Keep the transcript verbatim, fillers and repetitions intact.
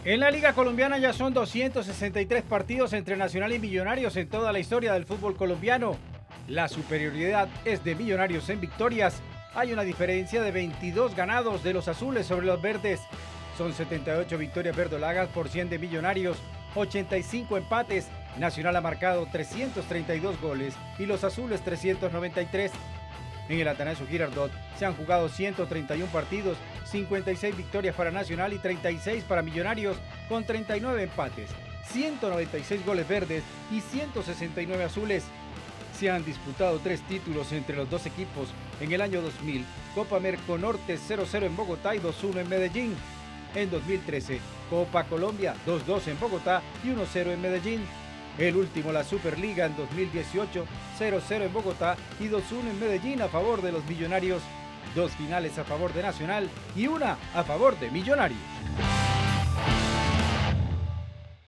En la Liga Colombiana ya son doscientos sesenta y tres partidos entre Nacional y Millonarios en toda la historia del fútbol colombiano. La superioridad es de Millonarios en victorias. Hay una diferencia de veintidós ganados de los azules sobre los verdes. Son setenta y ocho victorias verdolagas por cien de Millonarios, ochenta y cinco empates. Nacional ha marcado trescientos treinta y dos goles y los azules trescientos noventa y tres. En el Atanasio Girardot se han jugado ciento treinta y uno partidos, cincuenta y seis victorias para Nacional y treinta y seis para Millonarios, con treinta y nueve empates, ciento noventa y seis goles verdes y ciento sesenta y nueve azules. Se han disputado tres títulos entre los dos equipos. En el año dos mil, Copa Merconorte cero cero en Bogotá y dos uno en Medellín. En dos mil trece, Copa Colombia dos dos en Bogotá y uno cero en Medellín. El último, la Superliga, en dos mil dieciocho, cero cero en Bogotá y dos uno en Medellín a favor de los Millonarios. Dos finales a favor de Nacional y una a favor de Millonarios.